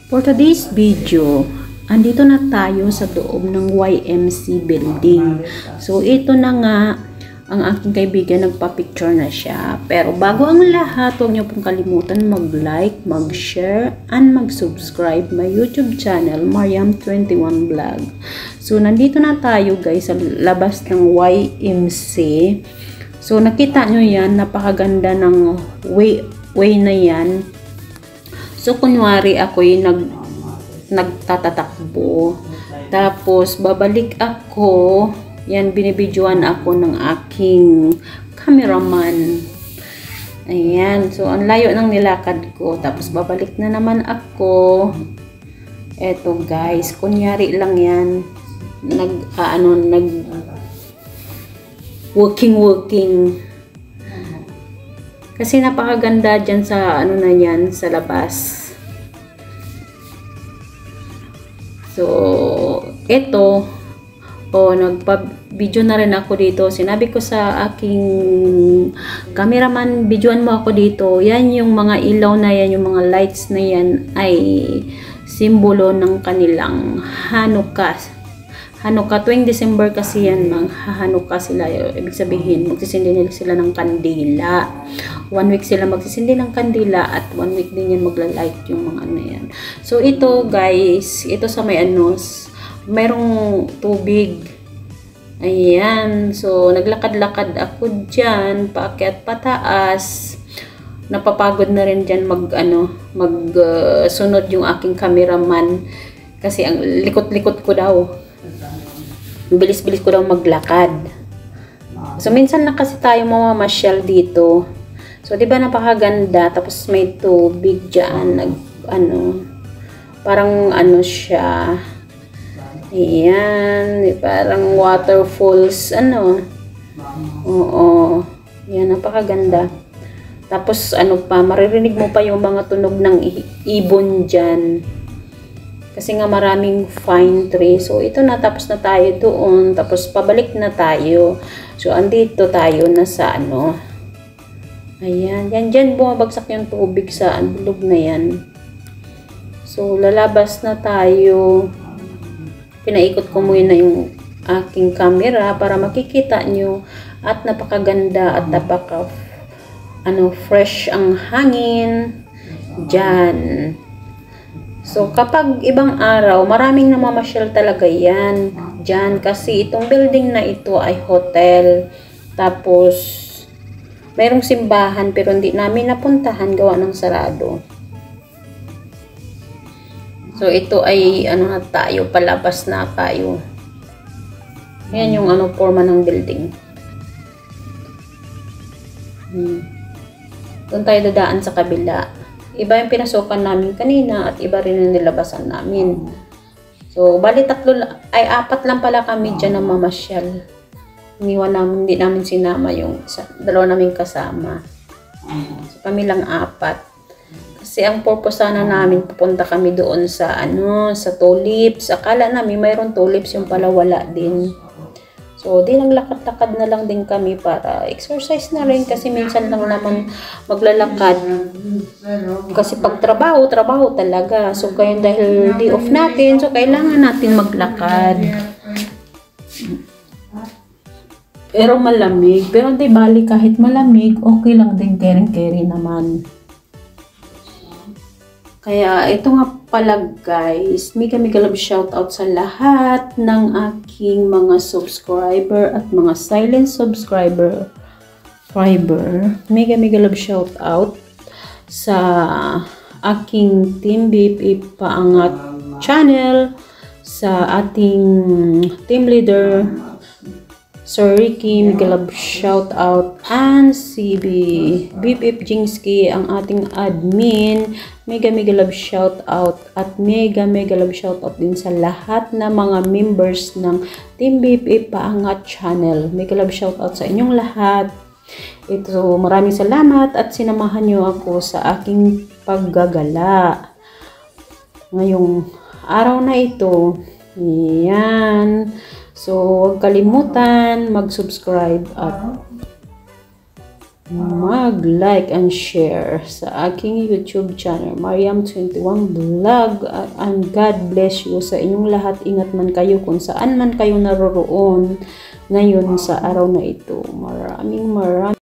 For today's video, andito na tayo sa loob ng YMC building. So, ito na nga, ang aking kaibigan, nagpa-picture na siya. Pero bago ang lahat, huwag niyo pong kalimutan mag-like, mag-share, and mag-subscribe my YouTube channel, Mariam21 Vlog. So, nandito na tayo guys sa labas ng YMC. So, nakita nyo yan, napakaganda ng way na yan. So, kunwari ako'y nagtatatakbo. Tapos, babalik ako. Yan, binibidyoan ako ng aking cameraman. Ayan. So, ang layo ng nilakad ko. Tapos, babalik na naman ako. Eto, guys. Kunyari lang yan. Working. Kasi napakaganda dyan sa, na yan, sa labas. So, eto. Nagpa-video na rin ako dito. Sinabi ko sa aking cameraman, videoan mo ako dito. Yan yung mga ilaw na yan, yung mga lights na yan ay simbolo ng kanilang Hanukkah. Hanukkah, tuwing December kasi yan, Hanukkah sila. Ibig sabihin, magsisindi nila sila ng kandila. 1 week sila magsisindi ng kandila at 1 week din yan magla-light yung mga ano yan. So, ito guys, ito sa may mayroong tubig. Ayan. So, naglakad-lakad ako dyan, paakyat pataas. Napapagod na rin dyan sunod yung aking cameraman. Kasi ang likot-likot ko daw. Bilis-bilis ko daw maglakad. So, minsan na kasi tayo mamamasyal dito. So, di ba napakaganda? Tapos may tubig dyan. Parang siya. Ayan, parang waterfalls, Oo. Yan, napakaganda. Tapos, maririnig mo pa yung mga tunog ng ibon dyan. Kasi nga maraming fine tree. So, ito na, tapos na tayo doon. Tapos, pabalik na tayo. So, andito tayo na sa Ayan, dyan bumabagsak yung tubig sa bulog na yan. So, lalabas na tayo. Pinaikot ko muna yung aking camera para makikita nyo at napakaganda at fresh ang hangin dyan. So, kapag ibang araw, maraming namamasyal talaga yan dyan kasi itong building na ito ay hotel. Tapos, mayroong simbahan pero hindi namin napuntahan gawa ng sarado. So, ito ay, na tayo, palabas na tayo. Ayan yung, forma ng building. Doon tayo dadaan sa kabila. Iba yung pinasukan namin kanina at iba rin yung nilabasan namin. So, bali apat lang pala kami dyan na mamasyal. Hindi namin sinama yung dalawa namin kasama. So, kami lang apat. Kasi ang purpose sana namin, pupunta kami doon sa sa tulips. Akala namin mayroong tulips, yung pala wala din. So, di naglakad-lakad na lang din kami para exercise na rin kasi minsan lang naman maglalakad. Kasi pag trabaho talaga. So, kaya dahil day off natin, so kailangan natin maglakad. Pero malamig. Pero di bali kahit malamig, okay lang din, carry naman. Kaya ito nga pala guys, mega love shoutout sa lahat ng aking mga subscriber at mga silent subscriber. Mega love shoutout sa aking Team BFF Paangat channel, sa ating team leader Sir Ricky, mega love shoutout, and si BFF Jingsky, ang ating admin. Mega love shoutout at mega love shoutout din sa lahat na mga members ng Team BFF Paangat channel. Mega love shoutout sa inyong lahat. Ito, maraming salamat at sinamahan niyo ako sa aking paggagala ngayong araw na ito. Ayan. So, huwag kalimutan mag-subscribe at mag-like and share sa aking YouTube channel, Mariam21 Vlog. And God bless you sa inyong lahat. Ingat man kayo kung saan man kayo naroroon ngayon sa araw na ito. Maraming